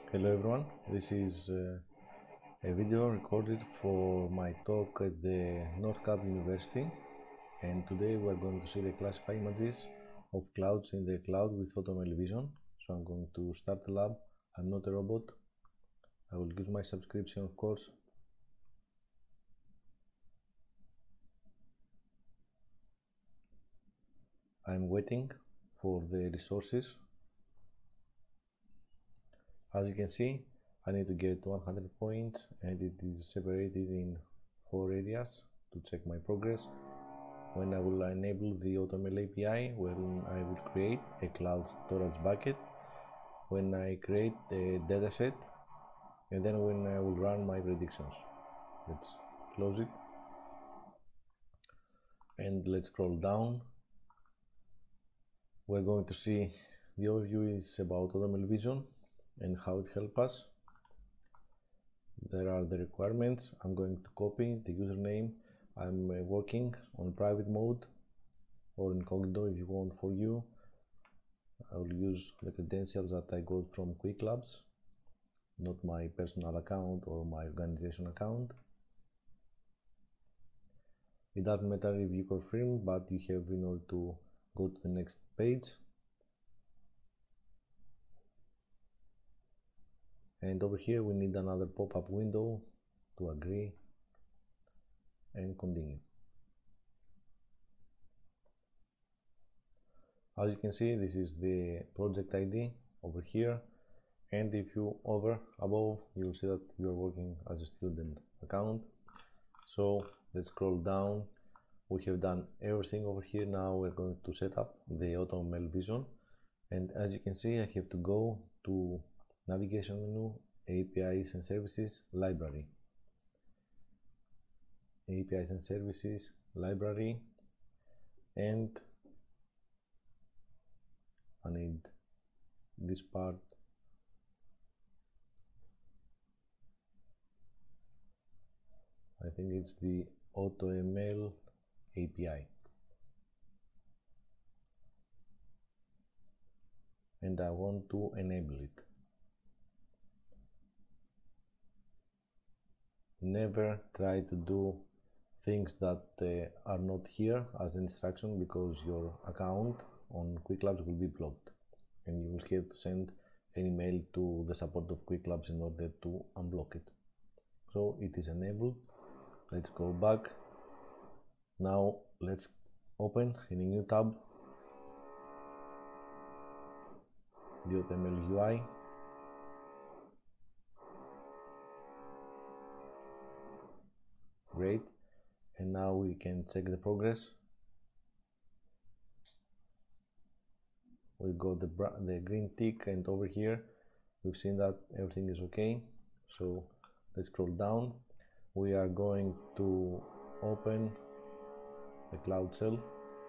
Hello everyone, this is a video recorded for my talk at the NorthCap University, and today we are going to see the classify images of clouds in the cloud with AutoML vision. So I'm going to start the lab. I'm not a robot. I will use my subscription, of course. I'm waiting for the resources. As you can see, I need to get 100 points, and it is separated in 4 areas to check my progress. When I will enable the AutoML API, when I will create a cloud storage bucket, when I create a dataset, and then when I will run my predictions. Let's close it and let's scroll down. We're going to see the overview is about AutoML vision and how it helps us. There are the requirements. I'm going to copy the username. I'm working on private mode or incognito if you want for you. I will use the credentials that I got from Quick Labs, not my personal account or my organization account. It doesn't matter if you confirm, but you have in order to go to the next page. And over here we need another pop-up window to agree and continue. As you can see, this is the project ID over here, and if you hover above, you will see that you are working as a student account. So let's scroll down. We have done everything over here. Now we're going to set up the AutoML vision, and as you can see, I have to go to navigation menu, APIs and services, library, APIs and services, library, and I need this part. I think it's the AutoML API, and I want to enable it. Never try to do things that are not here as an instruction, because your account on Quick Labs will be blocked and you will have to send an email to the support of Quick Labs in order to unblock it. So it is enabled. Let's go back. Now let's open in a new tab the AutoML UI. Great, and now we can check the progress. We got the green tick, and over here we've seen that everything is okay. So let's scroll down. We are going to open the cloud shell.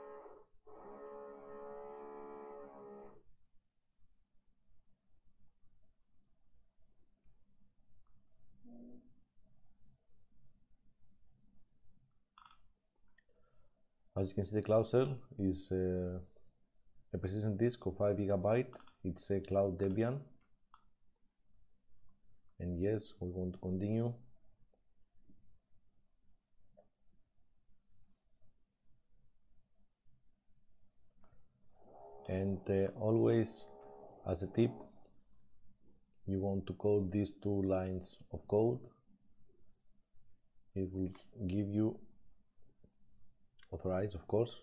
As you can see, the cloud shell is a persistent disk of 5 GB. It's a cloud Debian, and yes, we want to continue. And always, as a tip, you want to code these 2 lines of code. It will give you authorize, of course,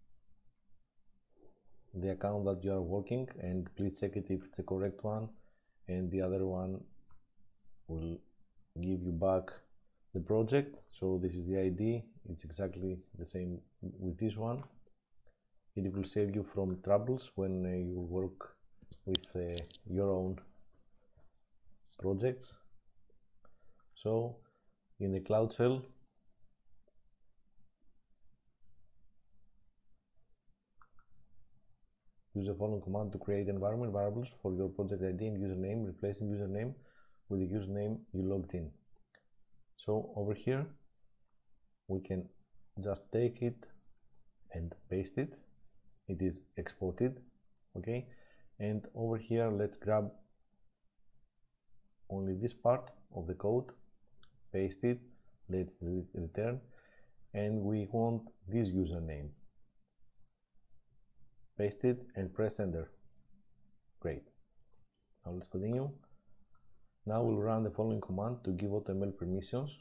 the account that you are working, and please check it if it's the correct one, and the other one will give you back the project. So this is the ID. It's exactly the same with this one. It will save you from troubles when you work with your own projects. So in the cloud shell, use the following command to create environment variables for your project ID and username, replacing username with the username you logged in. So over here we can just take it and paste it. It is exported, okay? And over here let's grab only this part of the code, paste it, let's return, and we want this username. Paste it and press enter. Great. Now let's continue. Now we'll run the following command to give AutoML permissions.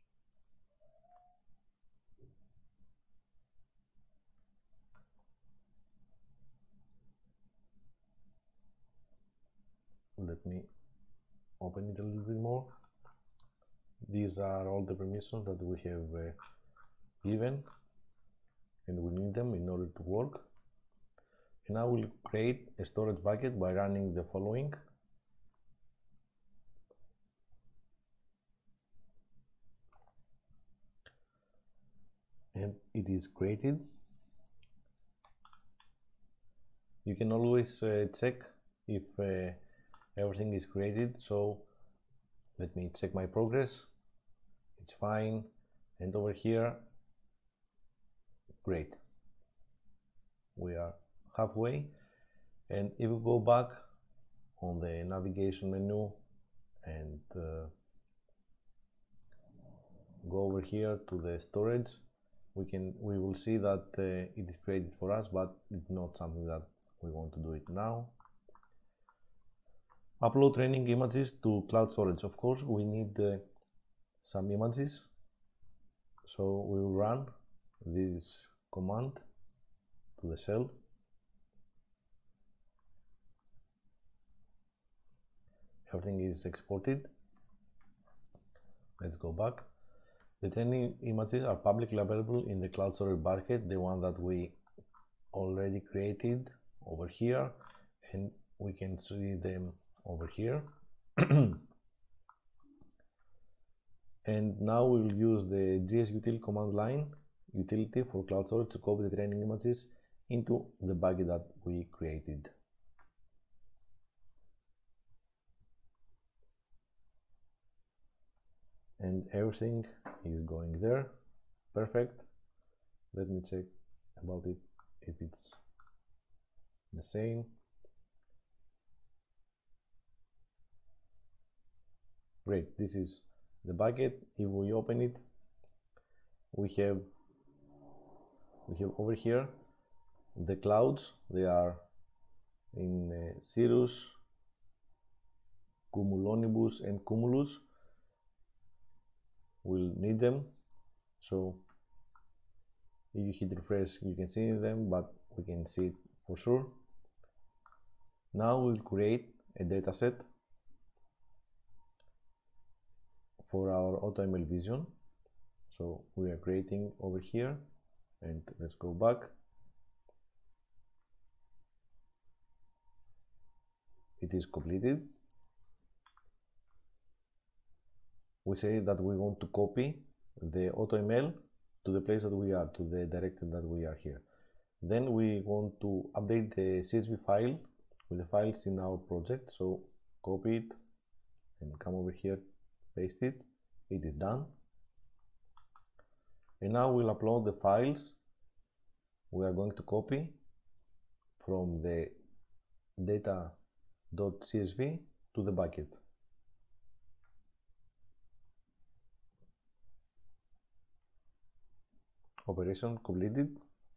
Let me open it a little bit more. These are all the permissions that we have given, and we need them in order to work. And now we'll create a storage bucket by running the following. And it is created. You can always check if everything is created. So let me check my progress. It's fine. And over here, great. We are halfway. And if we go back on the navigation menu and go over here to the storage, we will see that it is created for us, but it's not something that we want to do it now. Upload training images to cloud storage. Of course, we need some images, so we will run this command to the cell. Everything is exported. Let's go back. The training images are publicly available in the cloud storage bucket, the one that we already created over here, and we can see them over here. And now we will use the gsutil command line utility for cloud storage to copy the training images into the bucket that we created. And everything is going there. Perfect. Let me check about it if it's the same. Great. This is the bucket. If we open it, we have over here the clouds. They are in Cirrus, Cumulonimbus, and Cumulus. We'll need them, so if you hit refresh you can see them, but we can see it for sure. Now we'll create a dataset for our AutoML vision. So we are creating over here, and let's go back. It is completed. We say that we want to copy the AutoML to the place that we are, to the directory that we are here. Then we want to update the CSV file with the files in our project. So copy it and come over here, paste it. It is done. And now we'll upload the files we are going to copy from the data.csv to the bucket. Operation completed.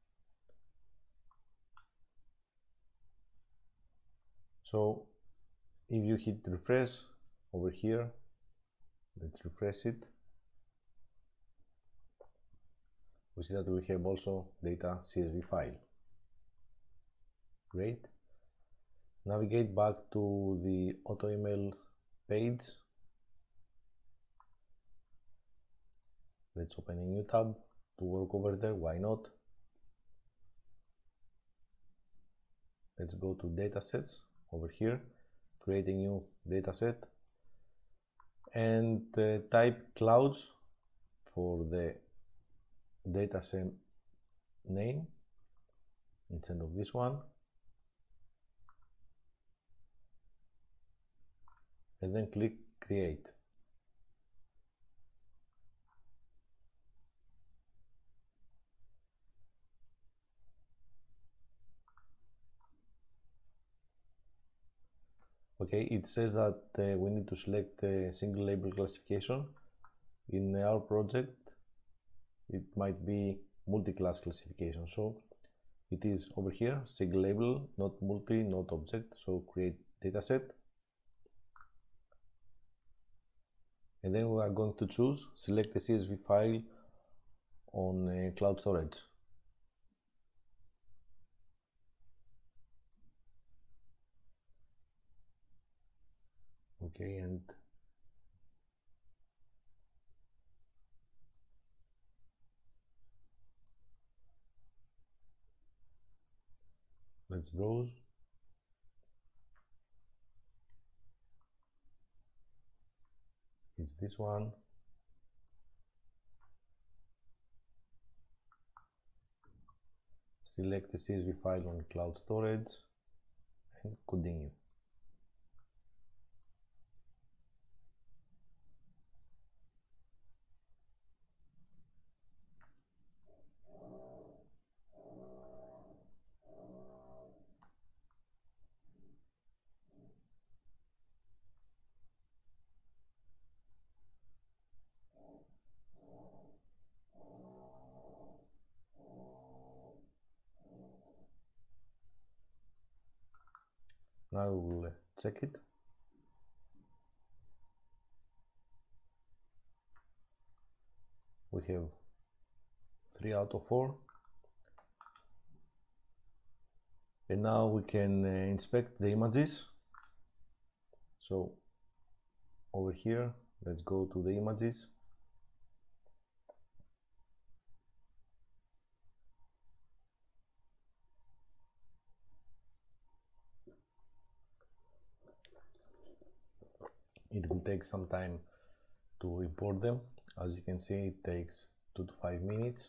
So if you hit refresh over here, let's refresh it, we see that we have also data CSV file. Great. Navigate back to the AutoML page. Let's open a new tab to work over there. Why not? Let's go to datasets over here, create a new dataset, and type clouds for the dataset name instead of this one, and then click create. Okay, it says that we need to select a single label classification. In our project it might be multi-class classification, so it is over here, single label, not multi, not object. So create dataset, and then we are going to choose select the CSV file on cloud storage. Okay, and let's browse. It's this one. Select the CSV file on cloud storage and continue. Now we will check it. We have 3 out of 4. And now we can inspect the images. So over here, let's go to the images. It will take some time to import them. As you can see, it takes 2 to 5 minutes.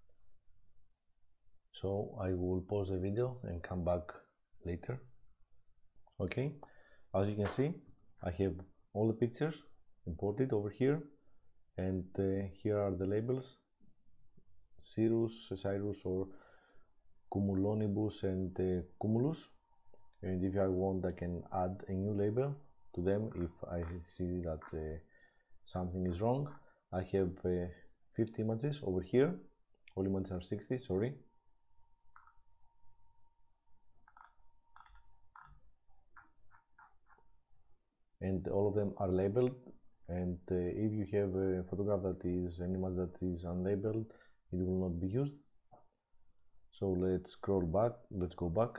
So I will pause the video and come back later. Okay, as you can see, I have all the pictures imported over here, and here are the labels: Cirrus, Cyrus, or Cumulonibus and Cumulus. And if I want, I can add a new label to them if I see that something is wrong. I have 50 images over here. All images are 60, sorry. And all of them are labeled. And if you have a photograph that is an image that is unlabeled, it will not be used. So let's scroll back, let's go back.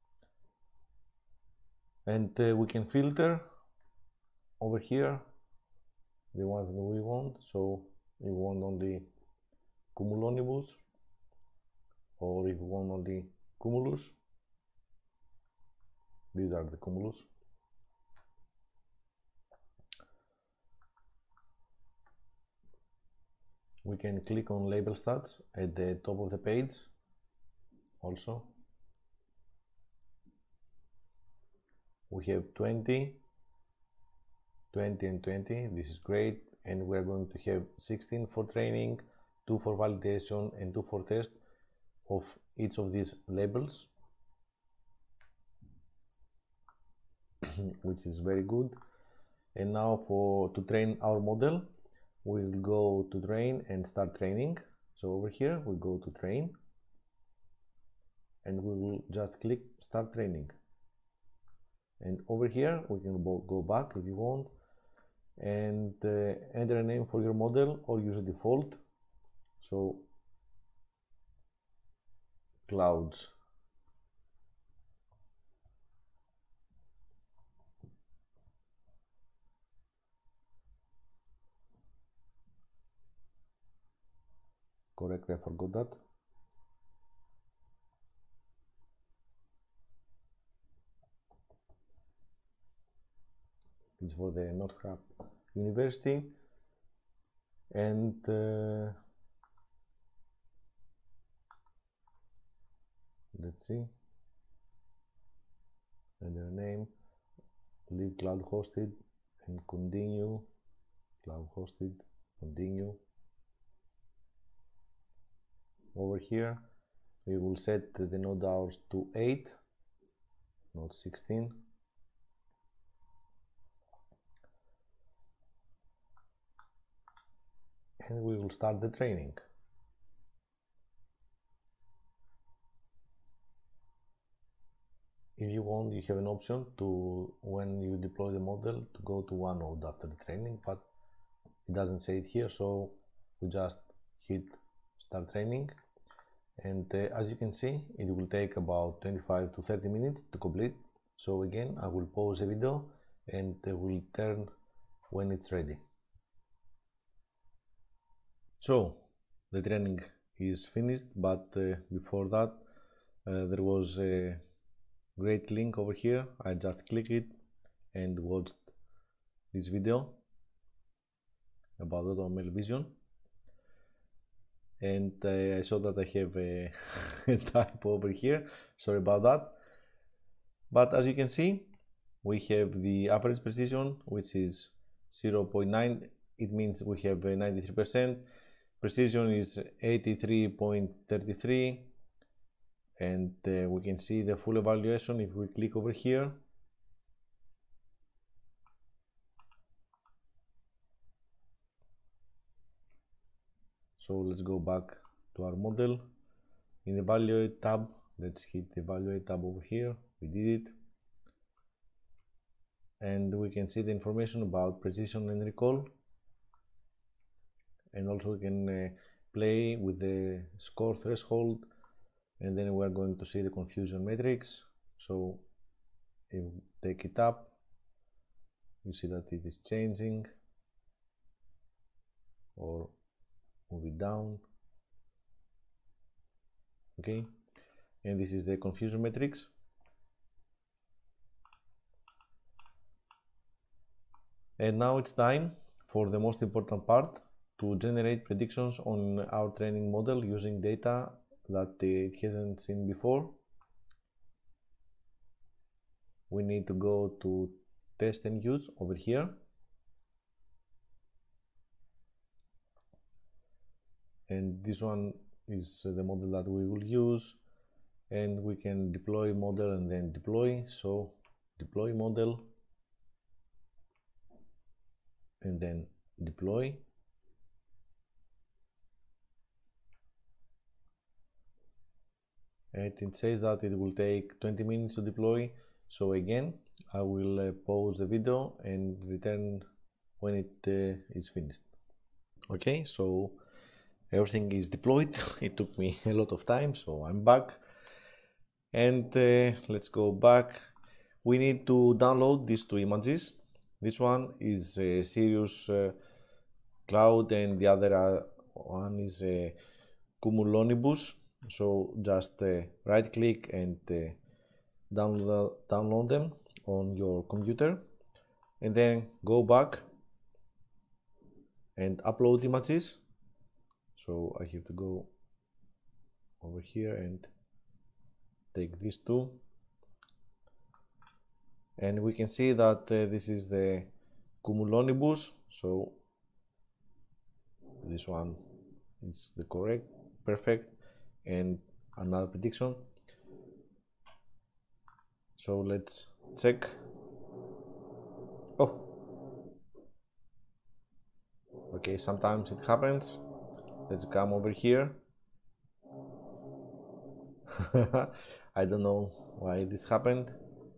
And we can filter over here the ones that we want. So if we want only Cumulonibus, or if we want only Cumulus, these are the Cumulus. We can click on label stats at the top of the page also. We have 20, 20 and 20, this is great, and we're going to have 16 for training, 2 for validation and 2 for test of each of these labels, which is very good. And now to train our model, we'll go to train and start training. So over here we go to train, and we will just click start training. And over here we can go back if you want, and enter a name for your model or use a default. So clouds. Correct, I forgot that. It's for the NorthCap University, and let's see, and their name, leave cloud hosted and continue, cloud hosted, continue. Over here we will set the node hours to 8, not 16. and we will start the training. If you want, you have an option to, when you deploy the model, to go to one node after the training, but it doesn't say it here, so we just hit start training, and as you can see, it will take about 25 to 30 minutes to complete. So again, I will pause the video and will turn when it's ready. So the training is finished, but before that there was a great link over here. I just clicked it and watched this video about AutoML Vision, and I saw that I have a typo over here, sorry about that. But as you can see, we have the average precision, which is 0.9. It means we have 93%. Precision is 83.33, and we can see the full evaluation if we click over here. So let's go back to our model. In the evaluate tab, let's hit the evaluate tab over here. We did it, and we can see the information about precision and recall, and also we can play with the score threshold, and then we are going to see the confusion matrix. So if you take it up, you see that it is changing, or move it down. Okay, and this is the confusion matrix. And now it's time for the most important part, to generate predictions on our training model using data that it hasn't seen before. We need to go to test and use over here. And this one is the model that we will use, and we can deploy model and then deploy. So deploy model and then deploy. And it says that it will take 20 minutes to deploy. So again, I will pause the video and return when it is finished. Okay, so everything is deployed. It took me a lot of time, so I'm back. And let's go back. We need to download these two images. This one is a Sirius cloud, and the other one is a cumulonimbus. So just right click and download them on your computer, and then go back and upload images. So I have to go over here and take these two, and we can see that this is the cumulonimbus. So this one is the correct, perfect, and another prediction. So let's check. Oh, okay, sometimes it happens. Let's come over here. I don't know why this happened.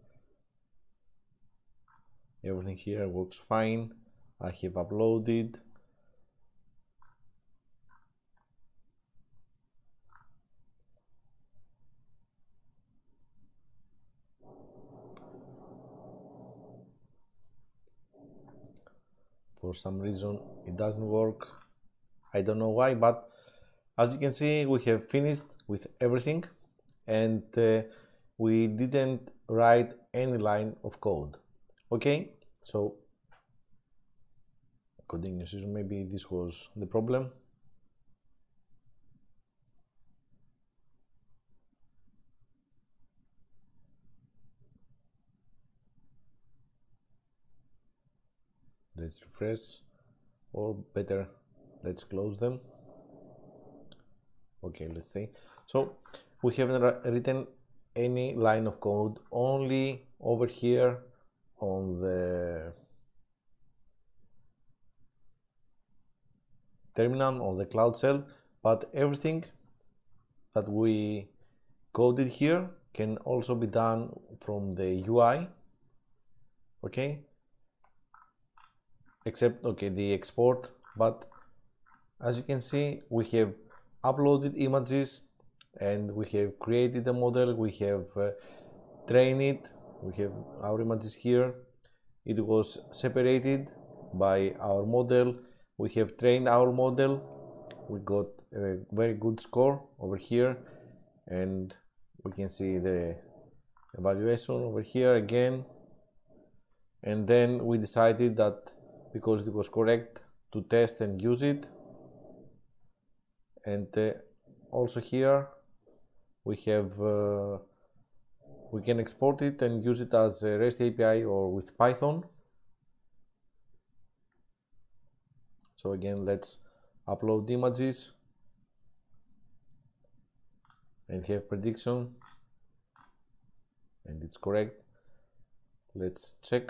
Everything here works fine. I have uploaded. For some reason it doesn't work. I don't know why, but as you can see, we have finished with everything, and we didn't write any line of code. Okay, so coding decision, maybe this was the problem. Let's refresh, or better, let's close them. Okay, let's see. So we haven't written any line of code, only over here on the terminal or the cloud shell, but everything that we coded here can also be done from the UI, okay, except the export. But as you can see, we have uploaded images and we have created a model, we have trained it, we have our images here, it was separated by our model, we have trained our model, we got a very good score over here, and we can see the evaluation over here again. And then we decided that because it was correct to test and use it. And also here we have we can export it and use it as a REST API or with Python. So again, let's upload images and have prediction, and it's correct. Let's check.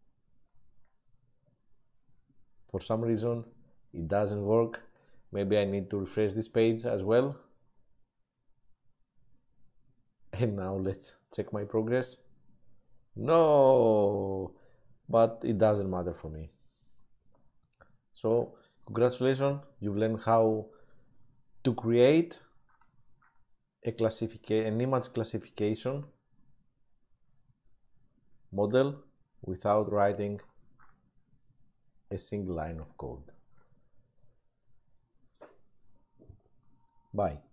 For some reason it doesn't work. Maybe I need to refresh this page as well. And now let's check my progress. No, but it doesn't matter for me. So congratulations, you've learned how to create an image classification model without writing a single line of code. Bye.